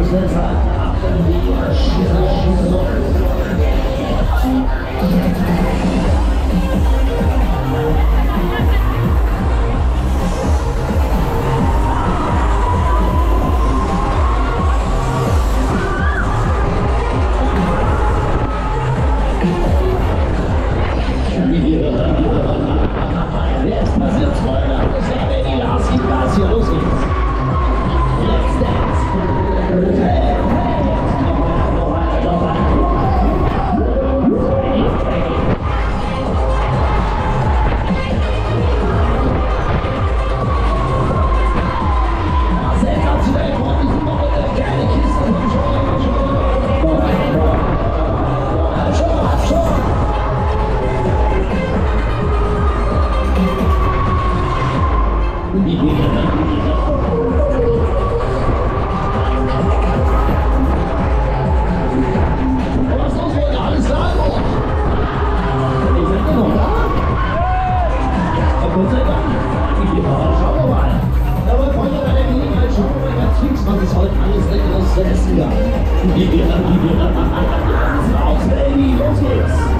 Jetzt passiert Freunde, das ist ja, wenn die Lars sieht, was hier los ist. Let's dance. Hey, noch einer. Sensationell, freundlich, noch eine geile Kiste. Schon. Was los, Freunde? Alles klar? Ich seid ihr noch da? Gott sei Dank. Ja, schauen wir mal. Aber Freunde, bei der Gelegenheit schauen wir mal ganz fix, was es heute alles Leckeres zu essen gab. Raus, Baby, los geht's.